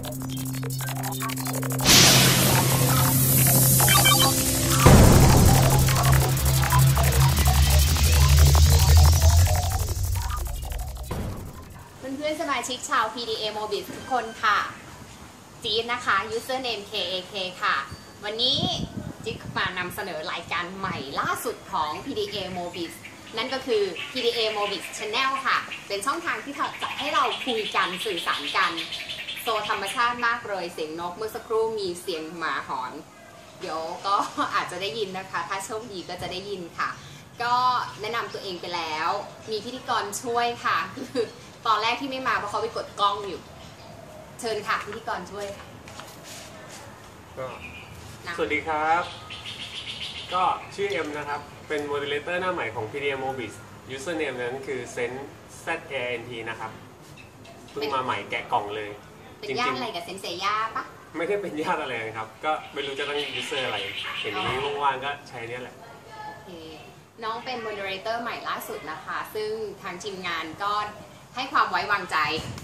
เพื่อนๆสมาชิกชาว PDA Mobis ทุกคนค่ะจี๊ดนะคะ username KAK ค่ะวันนี้จิ๊กมานำเสนอรายการใหม่ล่าสุดของ PDA Mobis นั่นก็คือ PDA Mobis Channel ค่ะเป็นช่องทางที่จะให้เราคุยกันสื่อสารกันโซธรรมชาติมากเลยเสียงนกเมื่อสักครู่มีเสียงหมาหอนเดี๋ยวก็อาจจะได้ยินนะคะถ้าโชคดีก็จะได้ยินค่ะก็แนะนำตัวเองไปแล้วมีพิธีกรช่วยค่ะคือตอนแรกที่ไม่มาเพราะเขาไปกดกล้องอยู่เชิญค่ะพิธีกรช่วยค่ะก็สวัสดีครับก็ชื่อเอ็มนะครับเป็นโมเดเลเตอร์หน้าใหม่ของ PDA Mobis username นั้นคือ ZANT นะครับเพิ่งมาใหม่แกะกล่องเลยเป็นญาติอะไรกับเซนเซย่าปะไม่ได้เป็นญาติอะไรนะครับก็ไม่รู้จะตั้ง user อะไรเห็นนี้ว่างๆก็ใช้นี่แหละโอเคน้องเป็นโมเดเลเตอร์ใหม่ล่าสุดนะคะซึ่งทางทีมงานก็ให้ความไว้วางใจ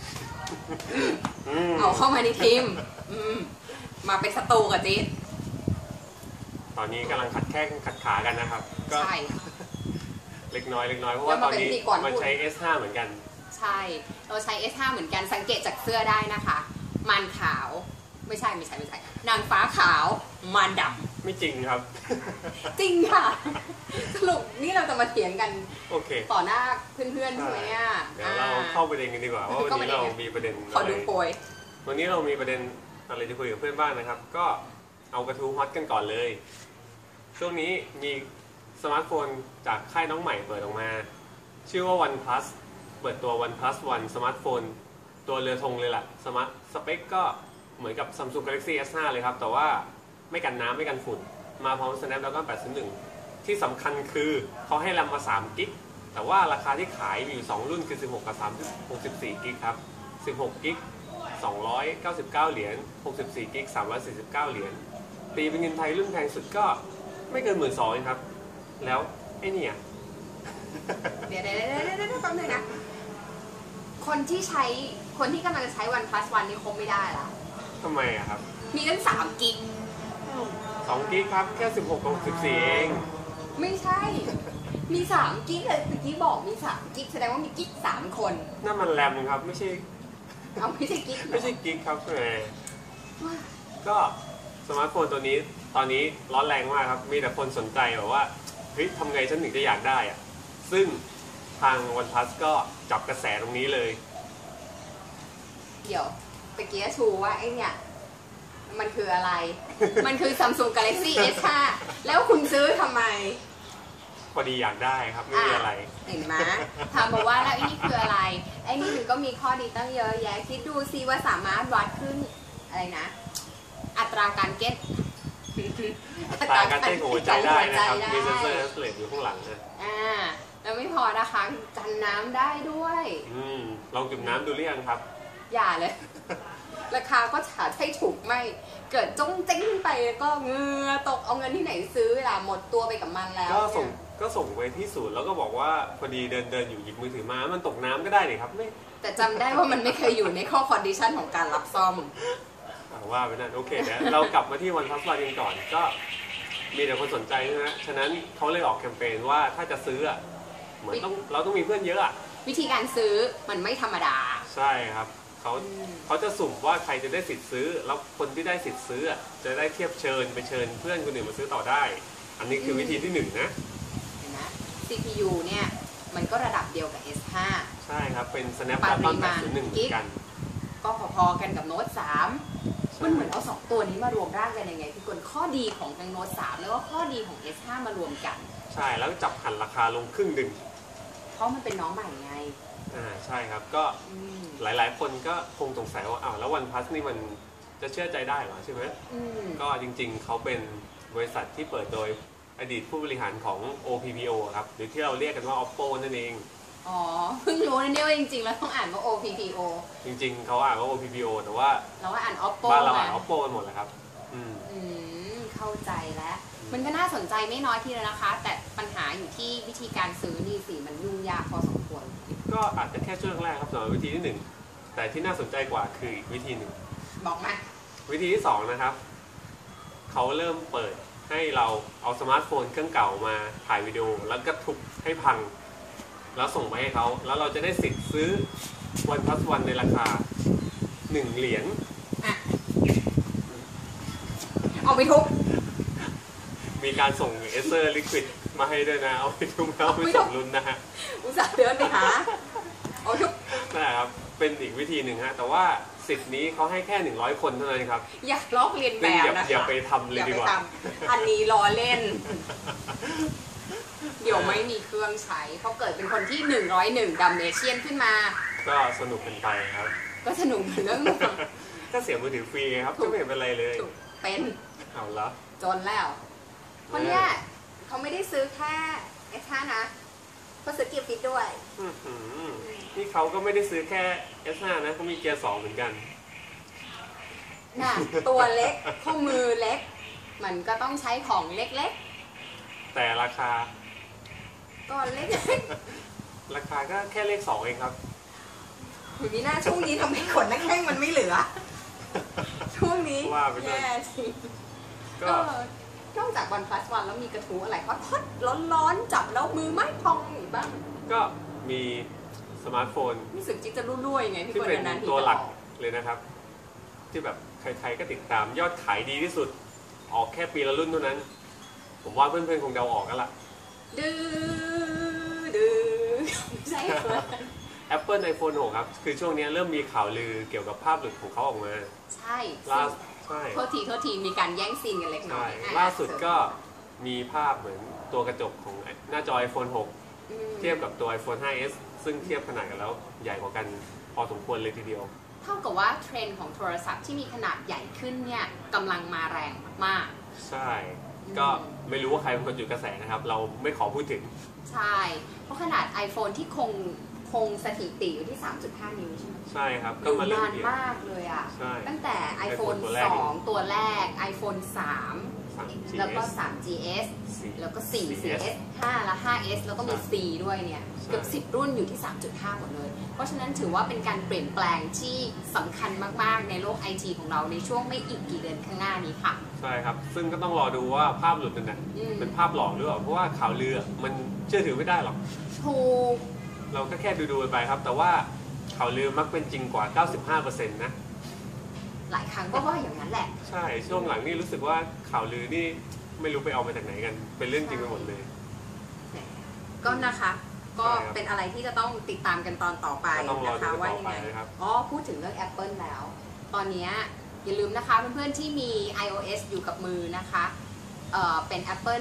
เอาเข้ามาในทีมมาเป็นศัตรูกับจิ๊ดตอนนี้กำลังขัดแข้งขัดขากันนะครับก็ใช่เล็กน้อยเพราะว่าตอนนี้มันใช้ S5 เหมือนกันใช่เราใช้ S5 เหมือนกันสังเกตจากเสื้อได้นะคะมันขาวไม่ใช่นางฟ้าขาวมันดำไม่จริงครับจริงค่ะสรุปนี่เราจะมาเถียงกันโอเคต่อหน้าเพื่อนๆใช่ไหมอ่ะเดี๋ยวเราเข้าประเด็นกันดีกว่าว่าวันนี้เรามีประเด็นขอดูโพยวันนี้เรามีประเด็นอะไรจะคุยกับเพื่อนบ้างนะครับก็เอากระทู้ฮอตกันก่อนเลยช่วงนี้มีสมาร์ทโฟนจากค่ายน้องใหม่เปิดออกมาชื่อว่า OnePlus เปิดตัว OnePlus One สมาร์ทโฟนตัวเรือธงเลยล่ะสเปคก็เหมือนกับ Samsung Galaxy S5 เลยครับแต่ว่าไม่กันน้ำไม่กันฝุ่นมาพร้อม Snapdragon 801ที่สำคัญคือเขาให้แรมมา3 กิกแต่ว่าราคาที่ขายมีอยู่2รุ่นคือ16กับ64 กิกครับ16 กิก299 เหรียญ64 กิก349 เหรียญตีเป็นเงินไทยรุ่นแพงสุดก็ไม่เกิน12,000เองครับแล้วไอ้นี่อ่ะเดี๋ยวแป๊บนึงนะคนที่กำลังจะใช้ OnePlus One นี่คงไม่ได้ละทำไมอะครับมีตั้ง3 กิก 2 กิกครับแค่16กับ64เองไม่ใช่มี3 กิกเลยเมื่อกี้บอกมี3 กิกแสดงว่ามีกิ๊ก3 คนนั่นมันแรมครับไม่ใช่ไม่ใช่กิ๊กไม่ใช่กิ๊กครับก็สมาร์ทโฟนตัวนี้ตอนนี้ร้อนแรงมากครับมีแต่คนสนใจแบบว่าเฮ้ยทำไงฉันถึงจะอยากได้อะซึ่งทาง OnePlus ก็จับกระแสตรงนี้เลยเดี๋ยวไปเกียร์ชูว่าไอ้เนี่ยมันคืออะไรมันคือ Samsung Galaxy S5 แล้วคุณซื้อทำไมพอดีอยากได้ครับไม่มีอะไรเห็นไหมถามบอกว่าแล้วไอ้นี่คืออะไรไอ้นี่ถึงก็มีข้อดีตั้งเยอะแยะคิดดูซิว่าสามารถวัดขึ้นอะไรนะอัตราการเต้นหัวใจได้นะครับมีเซนเซอร์เลสอยู่ข้างหลังนะแล้วไม่พอนะคะกันน้ำได้ด้วยลองจุ่มน้ำดูหรือยังครับอย่าเลยราคาก็ฉาดให้ถูกไม่เกิดจ้องเจ๊งไปก็เงือตกเอาเงินที่ไหนซื้อล่ะหมดตัวไปกับมันแล้วก็ส่งไปที่ศูนย์แล้วก็บอกว่าพอดีเดินอยู่หยิบมือถือมามันตกน้ำก็ได้นี่ครับไม่แต่จำได้ว่ามันไม่เคยอยู่ในข้อคอนดิชันของการรับซ่อมว่าไปนั่นโอเคเดี๋ยวเรากลับมาที่ OnePlus One กันก่อนก็มีแต่คนสนใจนะฉะนั้นเขาเลยออกแคมเปญว่าถ้าจะซื้อเหมือนเราต้องมีเพื่อนเยอะวิธีการซื้อมันไม่ธรรมดาใช่ครับเขาจะสุ่มว่าใครจะได้สิทธิ์ซื้อแล้วคนที่ได้สิทธิ์ซื้อจะได้เทียบเชิญไปเชิญเพื่อนคนอื่นมาซื้อต่อได้อันนี้คือวิธีที่1นะเห็นไหม CPU เนี่ยมันก็ระดับเดียวกับ S5 ใช่ครับเป็น Snapdragon 801เหมือนกันก็พอๆกันกับโน้ต3มันเหมือนเอา2ตัวนี้มารวมร่างกันยังไงคือกลข้อดีของทางโน้ต3แล้วก็ข้อดีของ S5 มารวมกันใช่แล้วจับหันราคาลงครึ่งหนึ่งเพราะมันเป็นน้องใหม่ไงใช่ครับก็หลายๆคนก็คงสงสัยว่าแล้ว OnePlus นี่มันจะเชื่อใจได้เหรอใช่ไหมก็จริงๆเขาเป็นบริษัทที่เปิดโดยอดีตผู้บริหารของ OPPO ครับหรือที่เราเรียกกันว่า Oppo นั่นเองเพิ่งรู้นะเนี่ยว่าจริงๆแล้วต้องอ่านว่า OPPO จริงๆเขาอ่านว่า OPPO แต่ว่าเราอ่าน Oppo บ้านเราอ่าน Oppo กันหมดแหละครับเข้าใจแล้วมันก็น่าสนใจไม่น้อยทีเดียวนะคะแต่ปัญหาอยู่ที่วิธีการซื้อนี่สิมันยุ่งยากพอสมควรก็อาจจะแค่ช่วงแรกครับสำหรับวิธีที่1แต่ที่น่าสนใจกว่าคืออีกวิธีหนึ่งบอกมาวิธีที่2นะครับเขาเริ่มเปิดให้เราเอาสมาร์ทโฟนเครื่องเก่ามาถ่ายวิดีโอแล้วก็ทุบให้พังแล้วส่งไปให้เขาแล้วเราจะได้สิทธิ์ซื้อ OnePlus One ในราคา1 เหรียญอ่ะเอาไปทุบมีการส่งเอเซอร์ลิควิดมาให้ด้วยนะเอาไปทุบแล้วไปส่งรุ่นนะฮะอุตส่าห์เดินไปหาเอาทุบนั่นแหละครับเป็นอีกวิธีหนึ่งฮะแต่ว่าสิทธิ์นี้เขาให้แค่100 คนเท่านั้นครับอย่าลอกเลียนแบบนะคะอย่าไปทำเลยดีกว่าอย่าไปทำอันนี้ล้อเล่น เดี๋ยวไม่มีเครื่องใช้เพราะเกิดเป็นคนที่101ดัมเมเชียนขึ้นมาก็สนุกเป็นไปครับก็สนุกเหมือนเรื่องนึงก็เสียมือถือฟรีไงครับก็ไม่เห็นเป็นไรเลยถูกเป็นเอาละจนแล้วเพราะเนี่ยเขาไม่ได้ซื้อแค่S5นะเขาซื้อเกียร์ฟิตด้วยอื้อหือนี่เขาก็ไม่ได้ซื้อแค่ S5 นะเขามีเกียร์2เหมือนกันน่ะตัวเล็กข้อมือเล็ก มันก็ต้องใช้ของเล็กแต่ราคาๆก็เล็กราคาก็แค่เลข2เองครับอยู่นี่หน้าช่วงนี้ทำให้ขนนักแข้งมันไม่เหลือ ช่วงนี้ว่าไปเลยแย่จริงก็นอกจากวันพลัสวันแล้วมีกระทู้อะไรฮอตๆร้อนๆจับแล้วมือไม้พองอีกบ้างก็มีสมาร์ทโฟนรู้สึกจิ๊กจะรุ่ยๆไงพี่ที่คนเป็นนานๆทีตัวหลักจะออเลยนะครับ ที่แบบใครๆก็ติดตามยอดขายดีที่สุด ออกแค่ปีละรุ่นเท่านั้น ผมว่าเพื่อนๆคงเดาออกกันละดื้อใช่ไหม Apple iPhone 6 ครับ คือช่วงนี้เริ่มมีข่าวลือเกี่ยวกับภาพหลุดของเขาออกมาใช่ล่าใช่โทษทีมีการแย่งซีนกันเล็กน้ใช่อยอ่ะล่าสุดก็มีภาพเหมือนตัวกระจกของหน้าจอ iPhone อืม 6 เทียบกับตัว iPhone 5s ซึ่งเทียบขนาดกันแล้วใหญ่กว่ากันพอสมควรเลยทีเดียวเท่ากับว่าเทรนด์ของโทรศัพท์ที่มีขนาดใหญ่ขึ้นเนี่ยกำลังมาแรงมากใช่ ก็ไม่รู้ว่าใครเป็นคนจุดกระแสนะครับ เราไม่ขอพูดถึงๆ ใช่ เพราะขนาด iPhone ที่คงสถิติอยู่ที่ 3.5 นิ้วใช่ไหมใช่ครับอก็ยู่มาเริ่มนานเดียวมากเลยอ่ะใช่ตั้งแต่ iPhone iPhone ตัวแรก 2 ตัวแรก iPhone 3 3GS แล้วก็ 3GS 4 แล้วก็ 4 4S 5 แล้ว 5S แล้วก็มี C ด้วยเนี่ย เกือบ 10 รุ่นอยู่ที่ 3.5 หมดเลย เพราะฉะนั้นถือว่าเป็นการเปลี่ยนแปลงที่สำคัญมากๆในโลก IT ของเราในช่วงไม่อีกกี่เดือนข้างหน้านี้ค่ะใช่ครับ ซึ่งก็ต้องรอดูว่าภาพหลุดนั่นน่ะอืมเป็นภาพหลอกหรือเปล่า เพราะว่าข่าวลือมันเชื่อถือไม่ได้หรอกถูกเราก็แค่ดูๆไปครับ แต่ว่าข่าวลือมักเป็นจริงกว่า 95% นะหลายครั้งก็ว่าอย่างนั้นแหละใช่ ช่วงหลังนี่รู้สึกว่าข่าวลือนี่ไม่รู้ไปเอามาจากไหนกัน เป็นเรื่องจริงไปหมดเลยก็นะคะ ก็ใช่ครับเป็นอะไรที่จะต้องติดตามกันตอนต่อไปก็ต้องรอนะดูคะกันว่าต่อยังไปไงนะครับอ๋อพูดถึงเรื่อง Apple แล้ว ตอนนี้อย่าลืมนะคะเพื่อนๆที่มี iOS อยู่กับมือนะคะเป็น Apple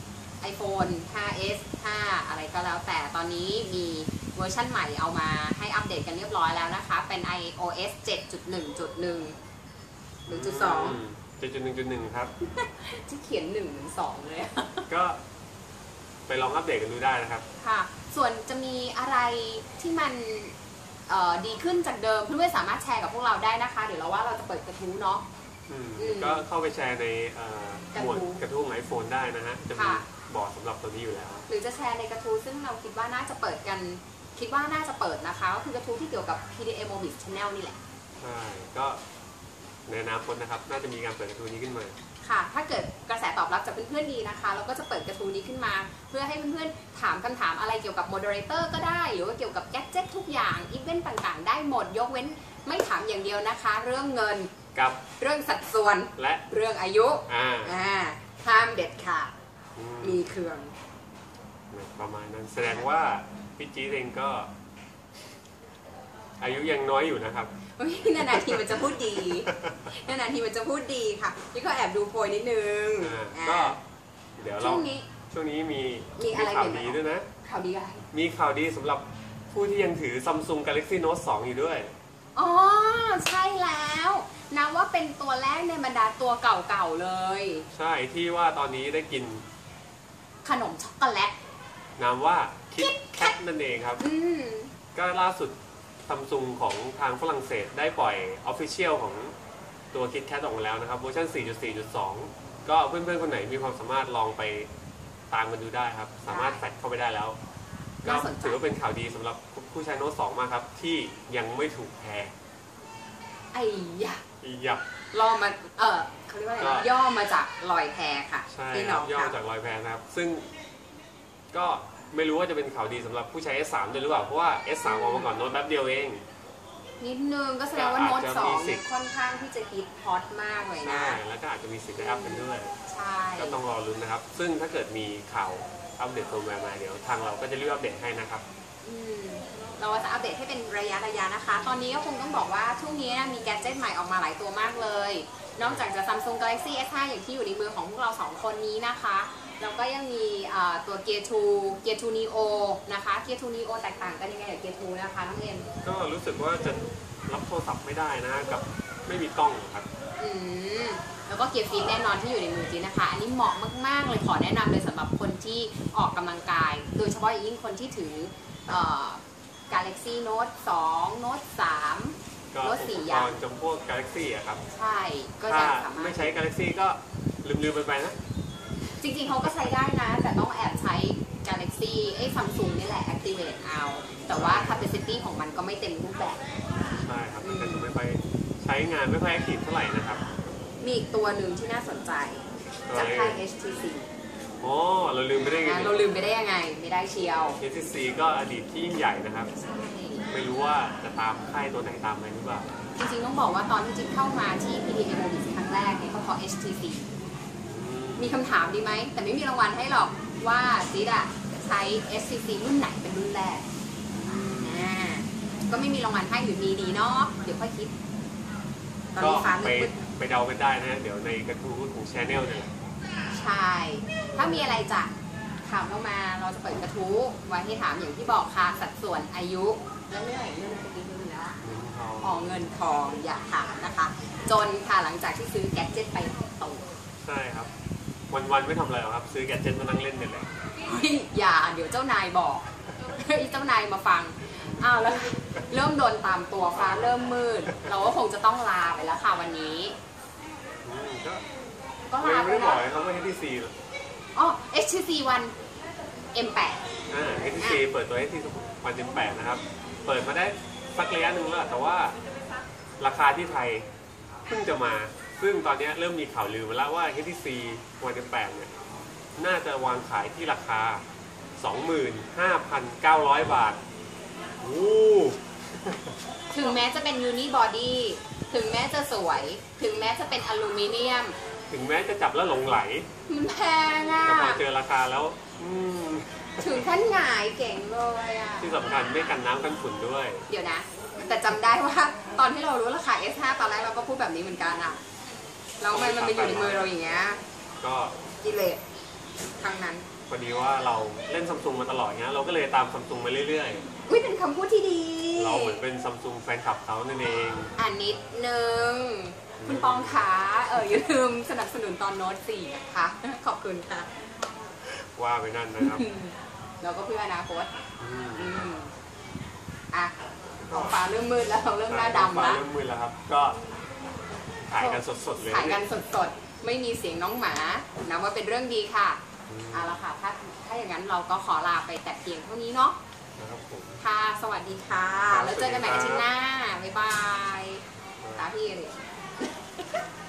iPhone 5s 5 อะไรก็แล้วแต่ตอนนี้มีเวอร์ชั่นใหม่เอามาให้อัปเดตกันเรียบร้อยแล้วนะคะ เป็น iOS 7.1.1 หรือ1.2 7.1.1 ครับที่เขียน1เหมือน2เลยอะก็ไปลองอัปเดตกันดูได้นะครับค่ะ ส่วนจะมีอะไรที่มันดีขึ้นจากเดิมเพื่อนๆสามารถแชร์กับพวกเราได้นะคะ เดี๋ยวเราว่าเราจะเปิดกระทู้เนาะอืมอืมก็เข้าไปแชร์ในหมวดกกระระทู้ทู้ของ iPhone ได้นะฮะ จะมีค่ะบอร์ดสำหรับตัวนี้อยู่แล้วหรือจะแชร์ในกระทู้ซึ่งเราคิดว่าน่าจะเปิดกัน คิดว่าน่าจะเปิดนะคะ ก็คือกระทู้ที่เกี่ยวกับ PDA Mobis Channel นี่แหละใช่ ก็ในอนาคตนะครับ น่าจะมีการเปิดกระทู้นี้ขึ้นมาค่ะ ถ้าเกิดกระแสตอบรับจากเพื่อนๆดีนะคะ เราก็จะเปิดกระทู้นี้ขึ้นมา เพื่อให้เพื่อนๆถามคำถามอะไรเกี่ยวกับโมเดเลเตอร์ก็ได้ หรือว่าเกี่ยวกับแกดเจ็ตทุกอย่าง อีเวนต์ต่างๆ ได้หมด ยกเว้นไม่ถามอย่างเดียวนะคะ เรื่องเงินกับเรื่องสัดส่วนและเรื่องอายุ ห้ามเด็ดขาดอืมมีเครื่องประมาณนั้น แสดงว่าพี่จี๊ดเองก็ อายุยังน้อยอยู่นะครับนานๆทีมันจะพูดดี นานๆทีมันจะพูดดีค่ะ นี่ก็แอบดูโพยนิดนึงก็เดี๋ยวเราช่วงนี้ช่วงนี้มีอะไรข่าวใหม่ดีๆด้วยนะข่าวดีอะไรมีข่าวดีสำหรับผู้ที่ยังถือ Samsung Galaxy Note 2 อยู่ด้วยอ๋อ ใช่แล้วนับว่าเป็นตัวแรกในบรรดาตัวเก่าๆเลยใช่ที่ว่าตอนนี้ได้กินขนมช็อกโกแลตนามว่า Kit Kat นั่นเองครับอืมก็ล่าสุด Samsung ของทางฝรั่งเศสได้ปล่อย Official ของตัว Kit Kat ออกมาแล้วนะครับเวอร์ชัน 4.4.2 ก็เพื่อนๆ คนไหนมีความสามารถลองไปตามกันดูได้ครับ สามารถแฟลชเข้าไปได้แล้ว ก็น่าสนใจถือว่าเป็นข่าวดีสำหรับผู้ใช้โน้ต 2 มากครับ ที่ยังไม่ถูกแฮกไอ้ยะอีหยับล่อมาเขาเรียกว่าอะไรนะย่อมาจากลอยแพค่ะใช่พี่คน้รัอบ งย่อค่ะมาจากลอยแพนะครับ ซึ่งก็ไม่รู้ว่าจะเป็นข่าวดีสำหรับผู้ใช้ S3 ด้วยหรือเปล่า เพราะว่า S3 ออกมาก่อนโน้ตแป๊บเดียวเองนิดนึงก็แสดงว่าโน้ตก็อาจจะสอมีงสิเนี่ทยธิ์ค่อนข้างที่จะฮิตฮอตมากเลยนะใช่แล้วก็อาจจะมีสิทธิ์ได้อัพกันด้วยใช่ก็ต้องรอลุ้นนะครับ ซึ่งถ้าเกิดมีข่าวอัปเดตเฟิร์มแวร์มาเดี๋ยวทางเราก็จะรีบอัปเดตให้นะครับอืมเราจะอัปเดตให้เป็นระยะนะคะ ตอนนี้ก็คงต้องบอกว่าช่วงนี้มีแกดเจิตใหม่ออกมาหลายตัวมากเลย นอกจากจะ Samsung Galaxy S5 อย่างที่อยู่ในมือของพวกเรา2คนนี้นะคะแล้วก็ยังมีตัว Gear 2 Neo นะคะ Gear 2 Neo แตกต่างกันยังไงกับ Gear 2นะคะน้องเอ็มก็รู้สึกว่าจะรับโทรศัพท์ไม่ได้นะกับไม่มีกล้องครับอืมแล้วก็เกียร์ฟิตแน่นอนที่อยู่ในมือจีนะคะ อันนี้เหมาะมากๆเลยขอแนะนำเลยสำหรับคนที่ออกกำลังกาย โดยเฉพาะอย่างยิ่งคนที่ถือGalaxy Note 2 Note 3 ก็ Note อุป 4 กอย่างรณ์จำพวก Galaxy อะครับใช่ก็ถ้าจะสามารถไม่ใช้ Galaxy ก็ลืมๆไปนะจริงๆเขาก็ใช้ได้นะ แต่ต้องแอบใช้ Galaxy Samsung นี่แหละ Activate เอา แต่ว่า capacity ของมันก็ไม่เต็มรูปแบบใช่ครับมันก็จะไม่ค่อยใช้งานไม่ค่อยแอคทีฟเท่าไหร่นะครับมีอีกตัวหนึ่งที่น่าสนใจจากค่าย HTC อ๋อเราลืมไปได้ไงเราลืมไปได้ยังไงไม่ได้เชียว HTC ก็อดีตที่ยิ่งใหญ่นะครับ ไม่รู้ว่าจะตามค่ายตัวไหนตามไปหรือเปล่าจริงๆต้องบอกว่าตอนที่จิ๊บเข้ามาที่ PDA Mobis ครั้งแรกเนี่ยก็เพราะ HTC มีคำถามดีไหม แต่ไม่มีรางวัลให้หรอกว่าจิ๊บอะใช้ HTC รุ่นไหนเป็นรุ่นแรกก็ไม่มีรางวัลให้หรือมีดีเนาะเดี๋ยวค่อยคิด ตอนก็นี้ฟ้าไปมืดไปเดากันได้นะ เดี๋ยวในกระทู้ของ Channel เนี่ยแหละๆใช่ ถ้ามีอะไรจะถามเรามาเราจะเปิดกระทู้ไว้ให้ถามอย่างที่บอกค่ะสัดส่วนอายุและเรื่องอะไรเรื่องอะไรเรื่องแล้ว เงินทองอย่าถามนะคะ จนค่ะหลังจากที่ซื้อแกดเจ็ตไปโตใช่ครับ วันๆไม่ทำอะไรหรอกครับ ซื้อแกดเจ็ตมานั่งเล่นเนี่ยแหละอย่าเดี๋ยวเจ้านายบอก เจ้านายมาฟังอ้าวแล้วเริ่มโดนตามตัวฟ้าเริ่มมืด เราก็คงจะต้องลาไปแล้วค่ะวันนี้ ก็ไม่ลาไปได้บแล้อวกให้เขาว่า HTC หรอกอ๋อ HTC One M8 HTC เปิดตัว HTC One M8 นะครับ เปิดมาได้สักระยะหนึ่งแล้วแต่ว่าราคาที่ไทยเพิ่งจะมา ซึ่งตอนนี้เริ่มมีข่าวลือมาแล้วว่า HTC One M8 เนี่ยน่าจะวางขายที่ราคา 25,900 บาทโอ้ถึงแม้จะเป็นยูนิบอดี้ถึงแม้จะสวย ถึงแม้จะเป็นอลูมิเนียมถึงแม้จะจับแล้วหลงไหลมันแพงอ่ะแต่พอเจอราคาแล้วถึงขั้นหงายเก่งเลยอ่ะที่สำคัญไม่กันน้ำกันฝุ่นด้วยเดี๋ยวนะ แต่จำได้ว่าตอนที่เรารู้ราคา S5 ตอนแรกเราก็พูดแบบนี้เหมือนกันอ่ะแล้วมันมาอยู่ในมือเราอย่างเงี้ยก็กิเลสทั้งนั้นพอดีว่าเราเล่นซัมซุงมาตลอดเงี้ยเราก็เลยตามซัมซุงมาเรื่อยอุ้ยเป็นคำพูดที่ดีๆ เราเหมือนเป็นซัมซุงแฟนคลับเขานั่นเองนิดนึง คุณปองขาอย่าลืมสนับสนุนตอนโน้ต4นะคะ ขอบคุณค่ะว่าไปนั่นนะครับเราก็เพื่ออนาคตอืมอ่ะของฟ้าเริ่มมืดแล้วเราเริ่มหน้าดำฟ้าแล้วเริ่มมืดแล้วครับ ก็ถ่ายกันสดๆเลยถ่ายกันสดๆ ไม่มีเสียงน้องหมานับว่าเป็นเรื่องดีค่ะเอาละค่ะถ้าอย่างนั้นเราก็ขอลาไปแต่เพียงเท่านี้เนาะนะครับผมค่ะ สวัสดีค่ะครับแล้วเจอกันใหม่อาทิตย์หน้า บ๊ายบายครับตาพี่เลย